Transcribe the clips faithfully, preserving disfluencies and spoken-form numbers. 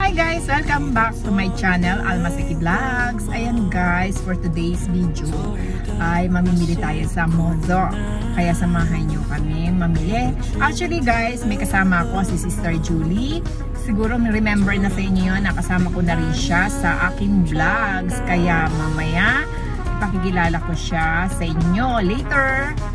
Hi guys! Welcome back to my channel, Almasiki Vlogs. Ayan guys, for today's video ay mamimili tayo sa Mozo. Kaya samahan nyo kami mamili. Actually guys, may kasama ako si Sister Julie. Siguro remember na sa inyo yun, nakasama ko na rin siya sa aking vlogs. Kaya mamaya, pakikilala ko siya sa inyo later.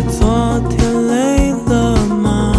昨天累了吗？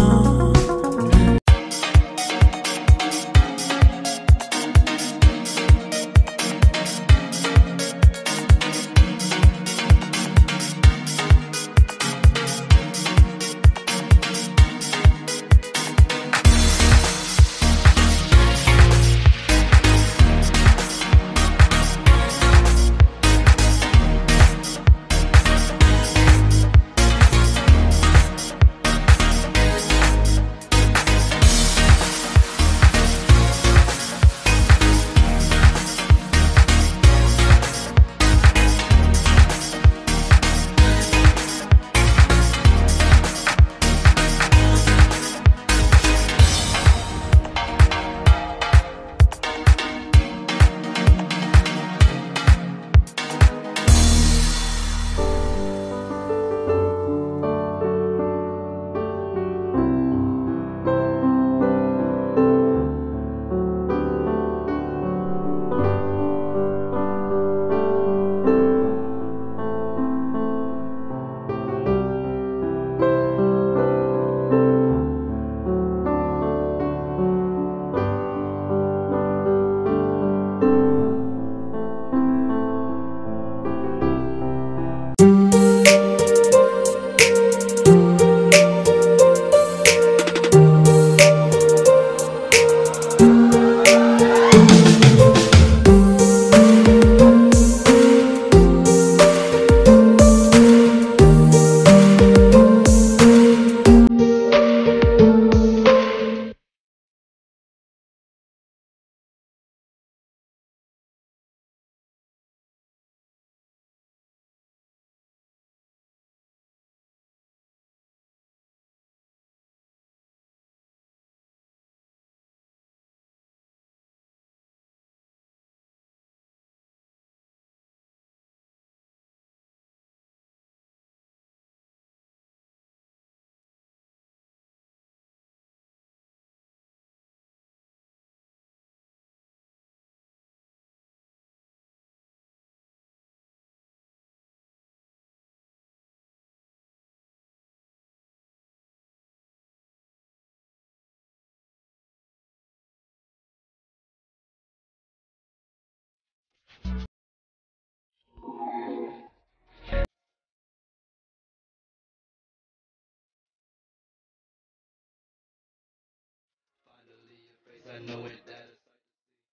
I know it that it's like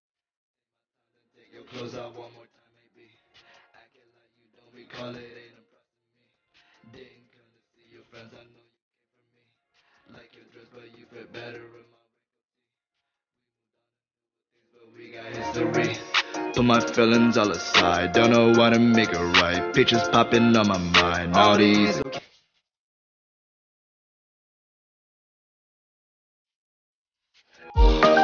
take your clothes off one more time, maybe. Acting like you don't recall it, ain't impressing me. Didn't come to see your friends, I know you came for me. Like your dress, but you fit better in my things, but we got history. Put my feelings all aside, don't know how to make it right. Pictures popping on my mind, all these. Okay.